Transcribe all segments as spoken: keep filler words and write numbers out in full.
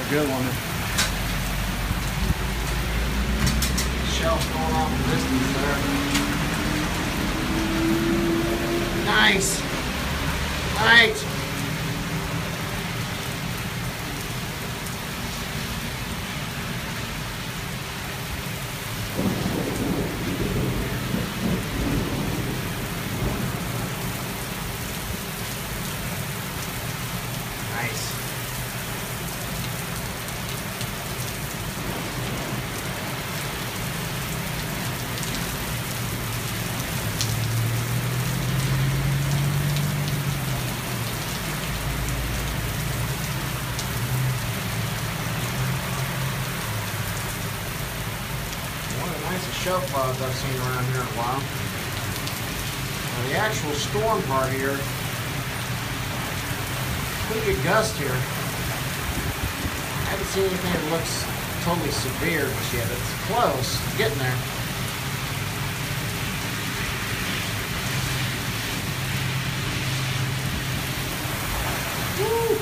good one. Shelf going off the distance there. Nice. Right. Nice. Shelf pods I've seen around here in a while. Now the actual Tstorm part here, pretty good gust here. I haven't seen anything that looks totally severe just yet. It's close, it's getting there. Woo!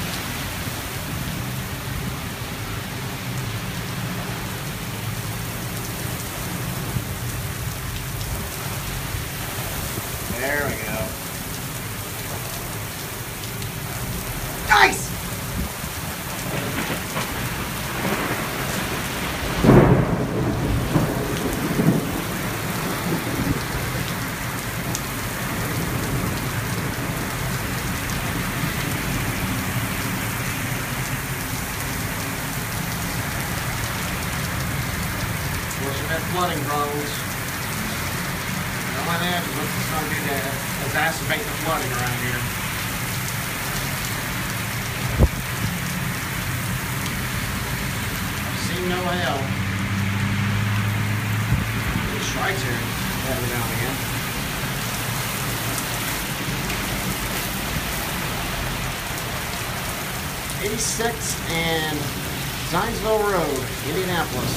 There we go. Nice! Of course, we've had flooding problems. What happens, what's it's going to do to exacerbate the flooding around here. I've seen no hell. These strikes here every now and again. eighty-six and Zionsville Road, Indianapolis.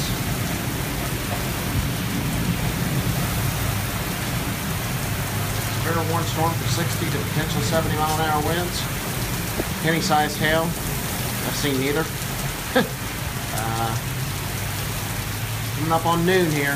Fair warned storm for sixty to potential seventy mile an hour winds. Penny sized hail. I've seen neither. uh, coming up on noon here.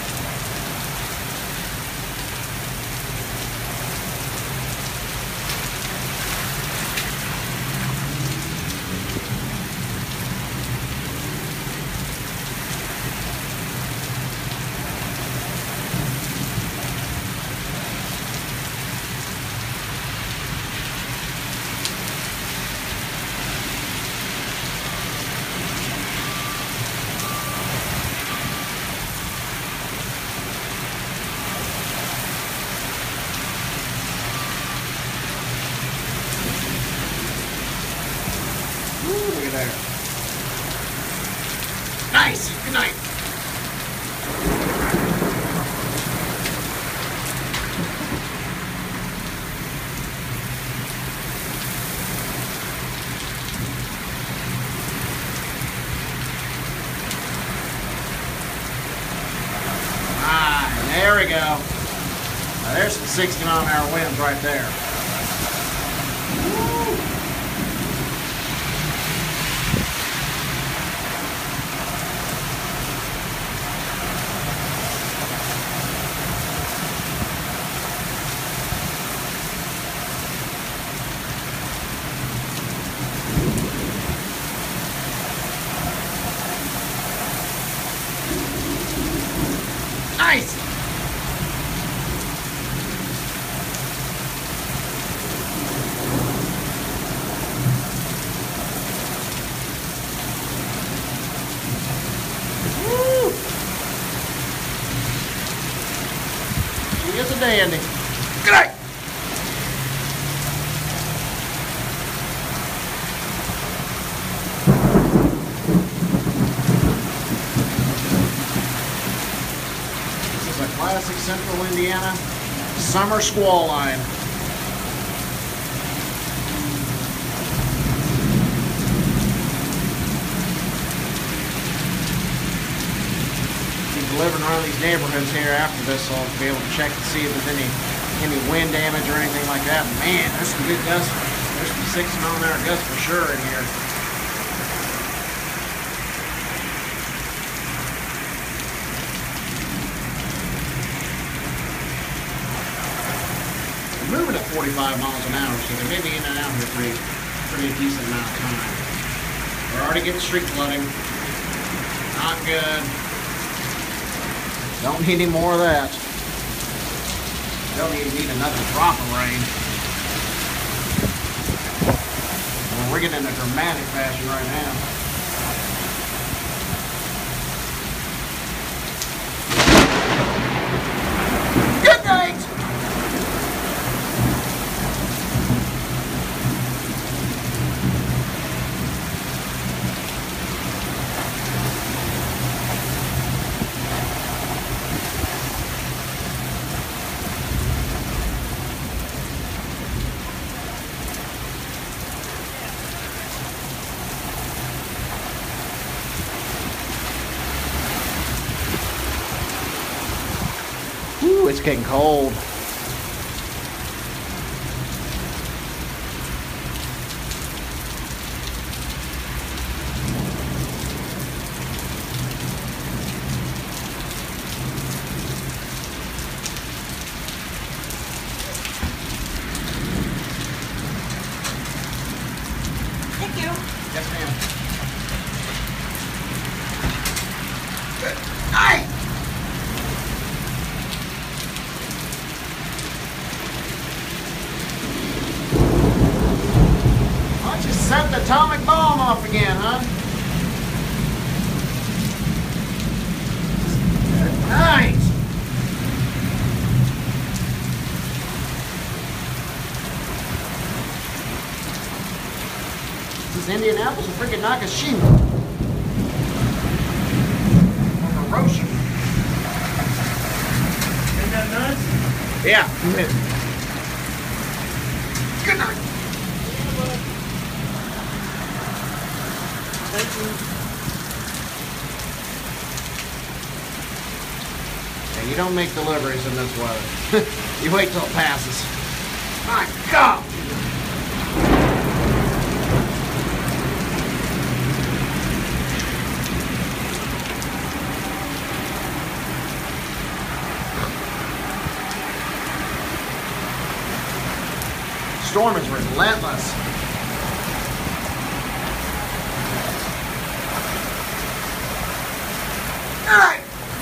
Look at there. Nice. Good night. Ah, there we go. Now there's some sixty mile an hour winds right there. Nice! Woo! She is a dandy. Good night! Classic Central Indiana summer squall line. Be delivering around these neighborhoods here after this, so I'll be able to check to see if there's any any wind damage or anything like that. Man, there's some good gusts. There's some sixty mile an hour gusts for sure in here. forty-five miles an hour, so they may be in and out here pretty, pretty decent amount of time. We're already getting street flooding. Not good. Don't need any more of that. Don't even need another drop of rain. We're getting in a dramatic fashion right now. Good night! Ooh, it's getting cold. Thank you. Yes, ma'am. Good night! Set the atomic bomb off again, huh? Good night. This is Indianapolis or freaking Nakashima? Or Hiroshima? Ain't that nuts? Yeah. Good night. Thank you. Yeah, you don't make deliveries in this weather. You wait till it passes. My God! Storm is relentless. All right.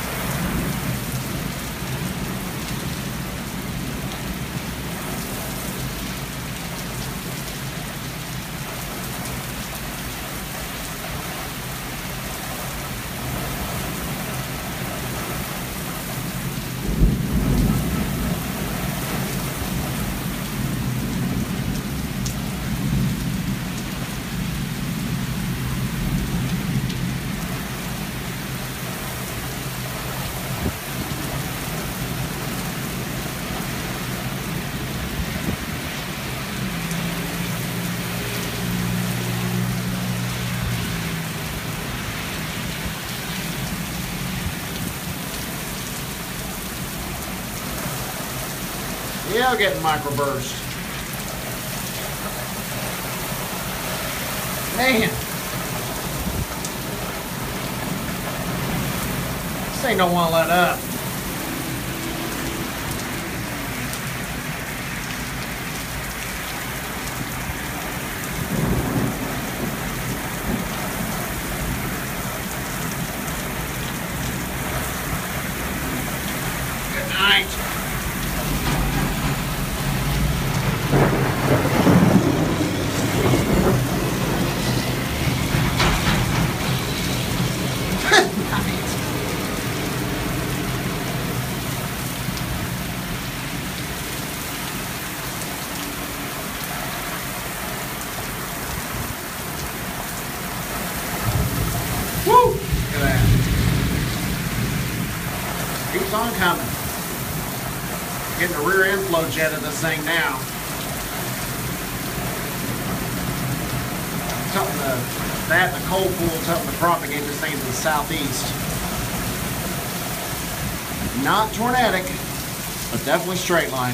Yeah, getting microburst. Man. This thing don't want to let up. Good night. Woo! Look at that. Keeps on coming. Getting the rear end flow jet of this thing now. Something to, that and the cold pool, something to propagate this thing to the southeast. Not tornadic, but definitely straight line.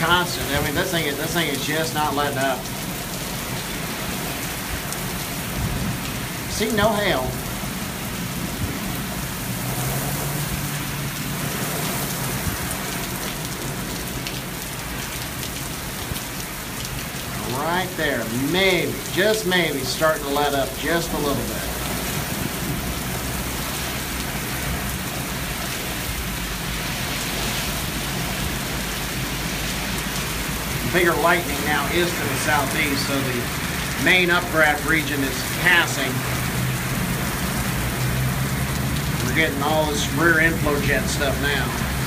constant. I mean, this thing is this thing is just not letting up. See, no hail. Right there, maybe, just maybe, starting to let up just a little bit. Bigger lightning now is to the southeast, so the main updraft region is passing. We're getting all this rear inflow jet stuff now.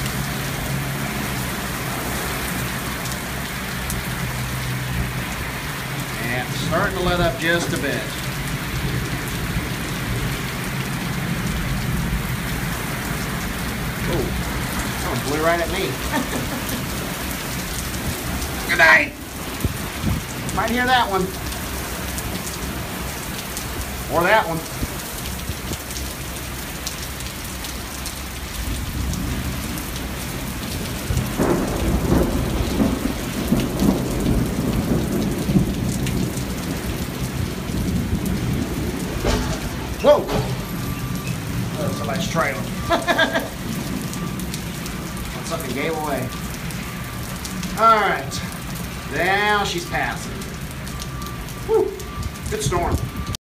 And it's starting to let up just a bit. Oh, someone blew right at me. Good night. Might hear that one. Or that one. Whoa! Oh, somebody's trailing. Something gave away. All right. Now she's passing. Whew. Good storm.